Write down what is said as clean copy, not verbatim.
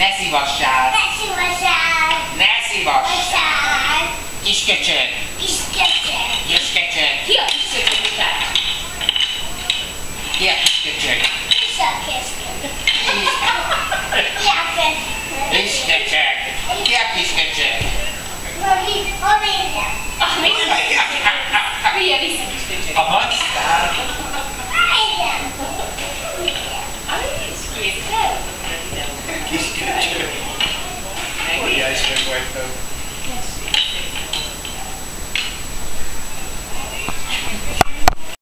Ne szivassál! Ne szívassál! Ne szivass! Vassál! Kis köcsög! Kis köcsög! Kis köcsög! Ki a kis köcsög után? Ki a kis köcsög? Kis a köcsög! Ki a köcsög?